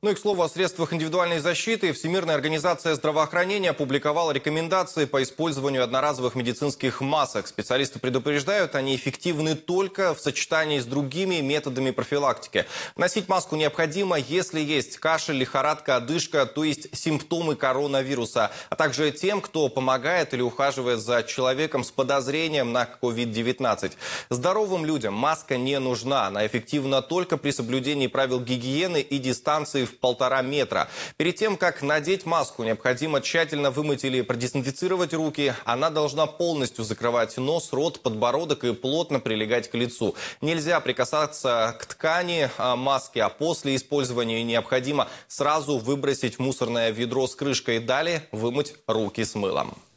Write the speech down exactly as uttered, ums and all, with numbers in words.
Ну и к слову о средствах индивидуальной защиты. Всемирная организация здравоохранения опубликовала рекомендации по использованию одноразовых медицинских масок. Специалисты предупреждают, они эффективны только в сочетании с другими методами профилактики. Носить маску необходимо, если есть кашель, лихорадка, одышка, то есть симптомы коронавируса, а также тем, кто помогает или ухаживает за человеком с подозрением на ковид девятнадцать. Здоровым людям маска не нужна. Она эффективна только при соблюдении правил гигиены и дистанции в полтора метра. Перед тем, как надеть маску, необходимо тщательно вымыть или продезинфицировать руки. Она должна полностью закрывать нос, рот, подбородок и плотно прилегать к лицу. Нельзя прикасаться к ткани маски, а после использования необходимо сразу выбросить в мусорное ведро с крышкой. Далее вымыть руки с мылом.